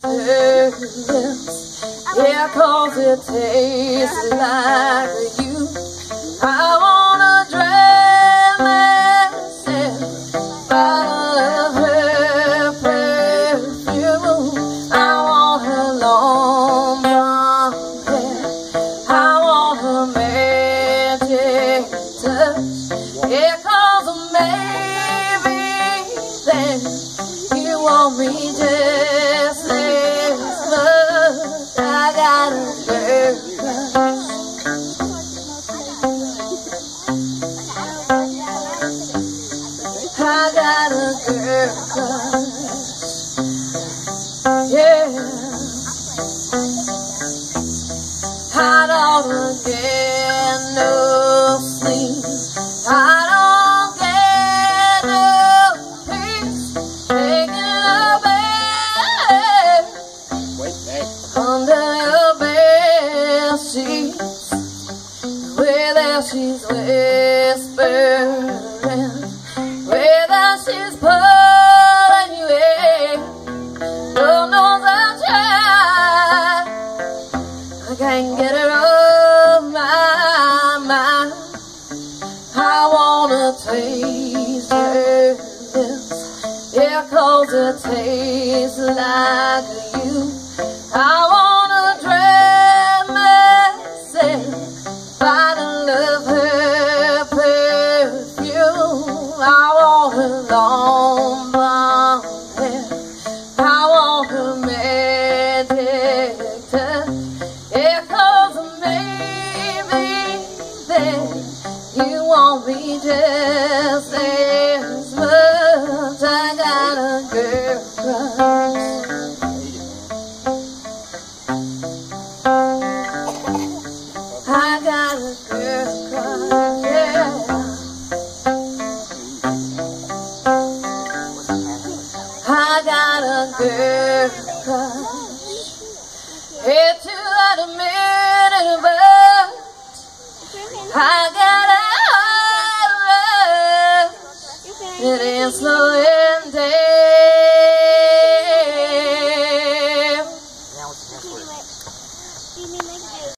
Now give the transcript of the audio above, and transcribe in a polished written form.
Yeah, 'cause it tastes like you. I wanna drown myself of her perfume. I want her long blonde hair. I want her magic touch. Yeah, 'cause maybe then you want me just as much. I got a girl crush. I got a girl crush. Yeah, I don't get no sleep. I don't get no peace. Making a bed under your bed sheets. Whether she's whispering, whether she's pulling you in, Lord knows I tried. I can't get her off my mind. I wanna taste her lips, yeah, 'cause it tastes like you. I wanna drown myself by the love her perfume. I want her long blonde hair. I want her magic touch. Yeah, 'cause maybe then you want me just as much. I got a girl crush. I got a girl crush, yeah. I got a girl crush. It's too hard to minute, but I got a heart rush. It ain't slowing down.